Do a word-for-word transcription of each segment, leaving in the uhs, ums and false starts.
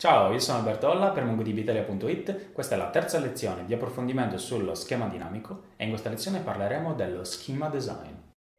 Ciao, io sono Alberto Olla per MongoDB Italia punto it. Questa è la terza lezione di approfondimento sullo schema dinamico e in questa lezione parleremo dello schema design.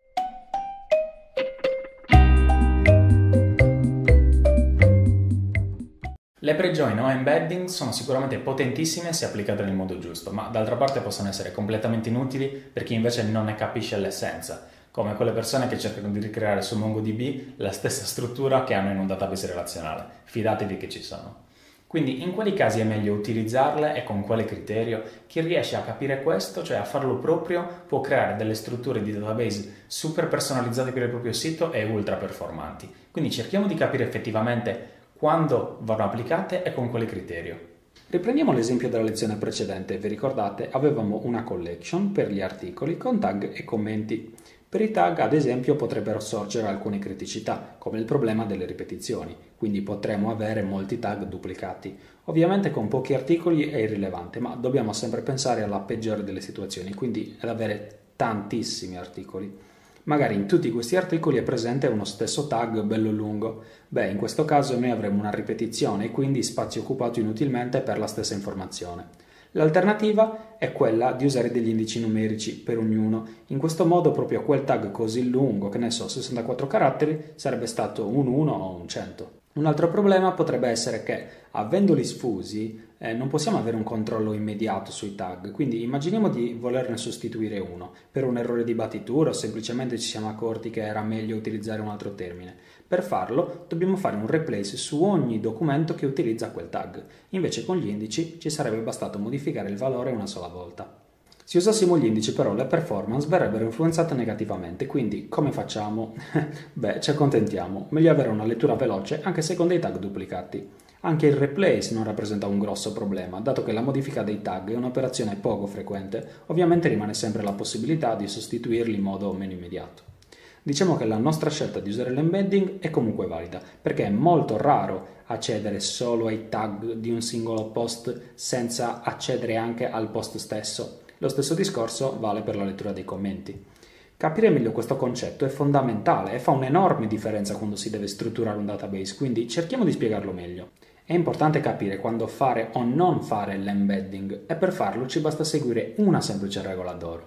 Le pre-join o embedding sono sicuramente potentissime se applicate nel modo giusto, ma d'altra parte possono essere completamente inutili per chi invece non ne capisce l'essenza, come quelle persone che cercano di ricreare su MongoDB la stessa struttura che hanno in un database relazionale. Fidatevi che ci sono. Quindi in quali casi è meglio utilizzarle e con quale criterio? Chi riesce a capire questo, cioè a farlo proprio, può creare delle strutture di database super personalizzate per il proprio sito e ultra performanti. Quindi cerchiamo di capire effettivamente quando vanno applicate e con quale criterio. Riprendiamo l'esempio della lezione precedente. Vi ricordate? Avevamo una collection per gli articoli con tag e commenti. Per i tag, ad esempio, potrebbero sorgere alcune criticità, come il problema delle ripetizioni, quindi potremmo avere molti tag duplicati. Ovviamente con pochi articoli è irrilevante, ma dobbiamo sempre pensare alla peggiore delle situazioni, quindi ad avere tantissimi articoli. Magari in tutti questi articoli è presente uno stesso tag bello lungo. Beh, in questo caso noi avremo una ripetizione e quindi spazio occupato inutilmente per la stessa informazione. L'alternativa è quella di usare degli indici numerici per ognuno. In questo modo proprio quel tag così lungo, che ne so, sessantaquattro caratteri, sarebbe stato un uno o un cento. Un altro problema potrebbe essere che, avendoli sfusi, eh, non possiamo avere un controllo immediato sui tag, quindi immaginiamo di volerne sostituire uno per un errore di battitura o semplicemente ci siamo accorti che era meglio utilizzare un altro termine. Per farlo dobbiamo fare un replace su ogni documento che utilizza quel tag, invece con gli indici ci sarebbe bastato modificare il valore una sola volta. Se usassimo gli indici però le performance verrebbero influenzate negativamente, quindi come facciamo? Beh, ci accontentiamo, meglio avere una lettura veloce anche se con dei tag duplicati. Anche il replace non rappresenta un grosso problema, dato che la modifica dei tag è un'operazione poco frequente, ovviamente rimane sempre la possibilità di sostituirli in modo meno immediato. Diciamo che la nostra scelta di usare l'embedding è comunque valida, perché è molto raro accedere solo ai tag di un singolo post senza accedere anche al post stesso. Lo stesso discorso vale per la lettura dei commenti. Capire meglio questo concetto è fondamentale e fa un'enorme differenza quando si deve strutturare un database, quindi cerchiamo di spiegarlo meglio. È importante capire quando fare o non fare l'embedding e per farlo ci basta seguire una semplice regola d'oro.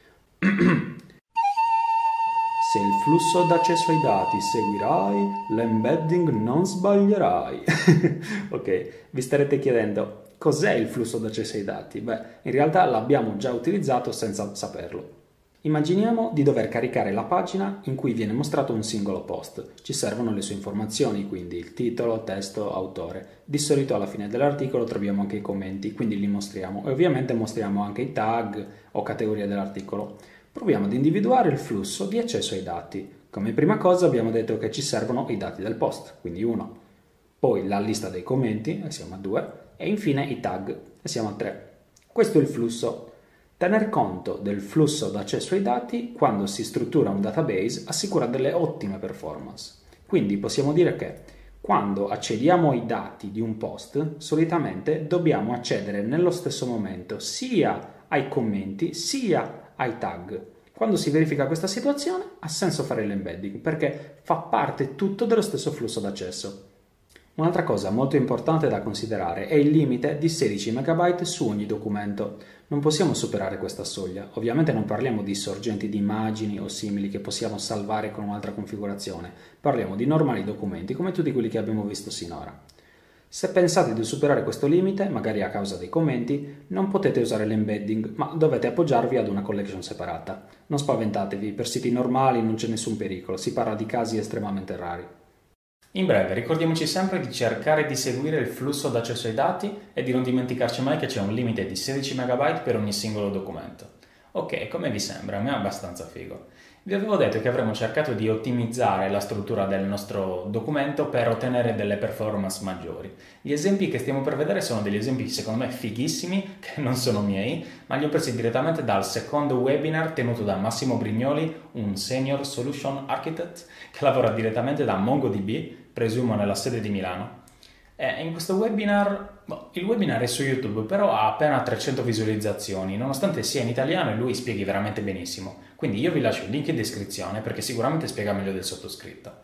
Se il flusso d'accesso ai dati seguirai, l'embedding non sbaglierai. Ok, vi starete chiedendo cos'è il flusso d'accesso ai dati? Beh, in realtà l'abbiamo già utilizzato senza saperlo. Immaginiamo di dover caricare la pagina in cui viene mostrato un singolo post. Ci servono le sue informazioni, quindi il titolo, testo, autore. Di solito alla fine dell'articolo troviamo anche i commenti, quindi li mostriamo. E ovviamente mostriamo anche i tag o categorie dell'articolo. Proviamo ad individuare il flusso di accesso ai dati. Come prima cosa abbiamo detto che ci servono i dati del post, quindi uno. Poi la lista dei commenti, e siamo a due, e infine i tag, e siamo a tre. Questo è il flusso. Tener conto del flusso d'accesso ai dati quando si struttura un database assicura delle ottime performance. Quindi possiamo dire che quando accediamo ai dati di un post, solitamente dobbiamo accedere nello stesso momento sia ai commenti sia ai tag. Quando si verifica questa situazione ha senso fare l'embedding perché fa parte tutto dello stesso flusso d'accesso. Un'altra cosa molto importante da considerare è il limite di sedici megabyte su ogni documento. Non possiamo superare questa soglia. Ovviamente non parliamo di sorgenti di immagini o simili che possiamo salvare con un'altra configurazione. Parliamo di normali documenti come tutti quelli che abbiamo visto sinora. Se pensate di superare questo limite, magari a causa dei commenti, non potete usare l'embedding, ma dovete appoggiarvi ad una collection separata. Non spaventatevi, per siti normali non c'è nessun pericolo, si parla di casi estremamente rari. In breve, ricordiamoci sempre di cercare di seguire il flusso d'accesso ai dati e di non dimenticarci mai che c'è un limite di sedici megabyte per ogni singolo documento. Ok, come vi sembra? A me è abbastanza figo. Vi avevo detto che avremmo cercato di ottimizzare la struttura del nostro documento per ottenere delle performance maggiori. Gli esempi che stiamo per vedere sono degli esempi secondo me fighissimi, che non sono miei, ma li ho presi direttamente dal secondo webinar tenuto da Massimo Brignoli, un Senior Solution Architect, che lavora direttamente da MongoDB, presumo nella sede di Milano. E in questo webinar, boh, il webinar è su YouTube, però ha appena trecento visualizzazioni, nonostante sia in italiano e lui spieghi veramente benissimo. Quindi io vi lascio il link in descrizione perché sicuramente spiega meglio del sottoscritto.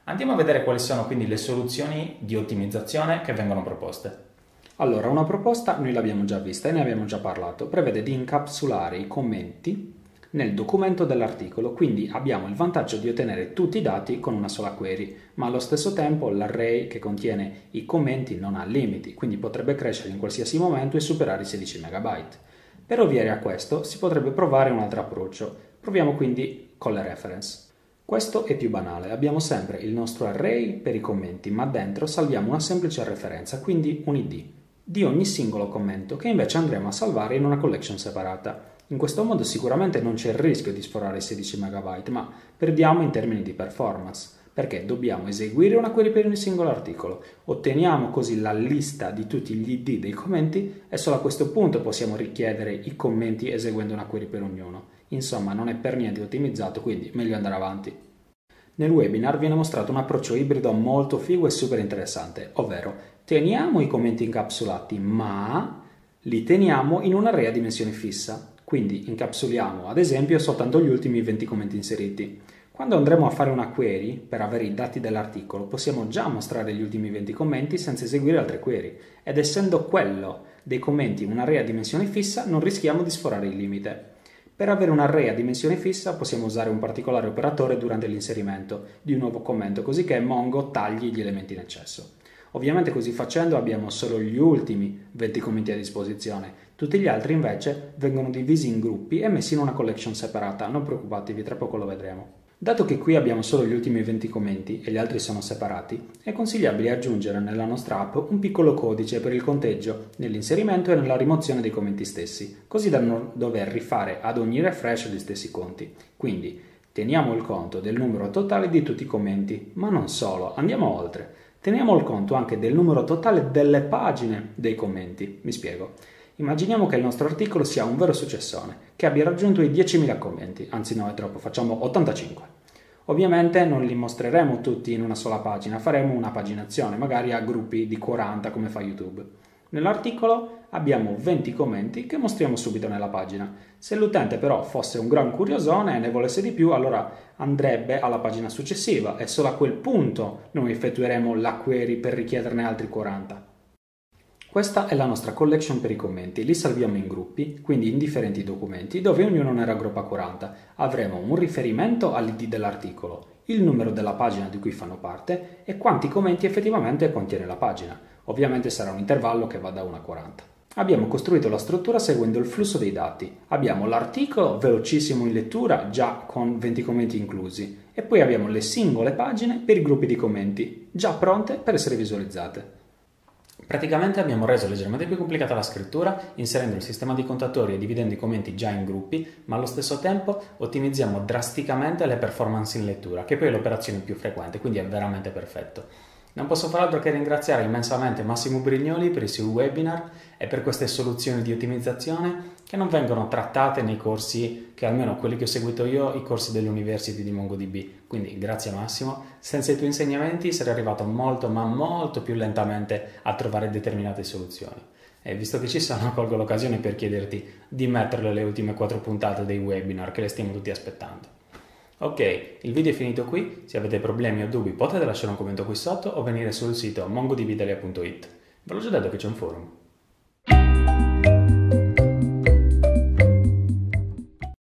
Andiamo a vedere quali sono quindi le soluzioni di ottimizzazione che vengono proposte. Allora, una proposta noi l'abbiamo già vista e ne abbiamo già parlato, prevede di incapsulare i commenti nel documento dell'articolo, quindi abbiamo il vantaggio di ottenere tutti i dati con una sola query, ma allo stesso tempo l'array che contiene i commenti non ha limiti, quindi potrebbe crescere in qualsiasi momento e superare i sedici megabyte. Per ovviare a questo si potrebbe provare un altro approccio, proviamo quindi con le reference. Questo è più banale, abbiamo sempre il nostro array per i commenti, ma dentro salviamo una semplice referenza, quindi un I D, di ogni singolo commento che invece andremo a salvare in una collection separata. In questo modo sicuramente non c'è il rischio di sforare i sedici megabyte, ma perdiamo in termini di performance, perché dobbiamo eseguire una query per ogni singolo articolo, otteniamo così la lista di tutti gli I D dei commenti e solo a questo punto possiamo richiedere i commenti eseguendo una query per ognuno. Insomma, non è per niente ottimizzato, quindi meglio andare avanti. Nel webinar viene mostrato un approccio ibrido molto figo e super interessante, ovvero teniamo i commenti incapsulati, ma li teniamo in un array a dimensione fissa. Quindi incapsuliamo ad esempio soltanto gli ultimi venti commenti inseriti. Quando andremo a fare una query per avere i dati dell'articolo possiamo già mostrare gli ultimi venti commenti senza eseguire altre query ed essendo quello dei commenti un array a dimensione fissa non rischiamo di sforare il limite. Per avere un array a dimensione fissa possiamo usare un particolare operatore durante l'inserimento di un nuovo commento così che Mongo tagli gli elementi in eccesso. Ovviamente così facendo abbiamo solo gli ultimi venti commenti a disposizione, tutti gli altri invece vengono divisi in gruppi e messi in una collection separata, non preoccupatevi, tra poco lo vedremo. Dato che qui abbiamo solo gli ultimi venti commenti e gli altri sono separati, è consigliabile aggiungere nella nostra app un piccolo codice per il conteggio nell'inserimento e nella rimozione dei commenti stessi, così da non dover rifare ad ogni refresh gli stessi conti. Quindi teniamo il conto del numero totale di tutti i commenti, ma non solo, andiamo oltre. Teniamo il conto anche del numero totale delle pagine dei commenti. Mi spiego. Immaginiamo che il nostro articolo sia un vero successone, che abbia raggiunto i diecimila commenti, anzi no è troppo, facciamo ottantacinque. Ovviamente non li mostreremo tutti in una sola pagina, faremo una paginazione, magari a gruppi di quaranta come fa YouTube. Nell'articolo abbiamo venti commenti che mostriamo subito nella pagina. Se l'utente però fosse un gran curiosone e ne volesse di più, allora andrebbe alla pagina successiva e solo a quel punto noi effettueremo la query per richiederne altri quaranta. Questa è la nostra collection per i commenti, li salviamo in gruppi, quindi in differenti documenti, dove ognuno ne raggruppa quaranta. Avremo un riferimento all'I D dell'articolo, il numero della pagina di cui fanno parte e quanti commenti effettivamente contiene la pagina. Ovviamente sarà un intervallo che va da uno a quaranta. Abbiamo costruito la struttura seguendo il flusso dei dati. Abbiamo l'articolo velocissimo in lettura, già con venti commenti inclusi, e poi abbiamo le singole pagine per i gruppi di commenti, già pronte per essere visualizzate. Praticamente abbiamo reso leggermente più complicata la scrittura inserendo il sistema di contatori e dividendo i commenti già in gruppi, ma allo stesso tempo ottimizziamo drasticamente le performance in lettura, che poi è l'operazione più frequente, quindi è veramente perfetto. Non posso far altro che ringraziare immensamente Massimo Brignoli per i suoi webinar e per queste soluzioni di ottimizzazione che non vengono trattate nei corsi, che almeno quelli che ho seguito io, i corsi dell'University di MongoDB. Quindi grazie Massimo, senza i tuoi insegnamenti sarei arrivato molto ma molto più lentamente a trovare determinate soluzioni. E visto che ci sono, colgo l'occasione per chiederti di metterle le ultime quattro puntate dei webinar che le stiamo tutti aspettando. Ok, il video è finito qui, se avete problemi o dubbi potete lasciare un commento qui sotto o venire sul sito mongodbitalia punto it. Ve l'ho già detto che c'è un forum.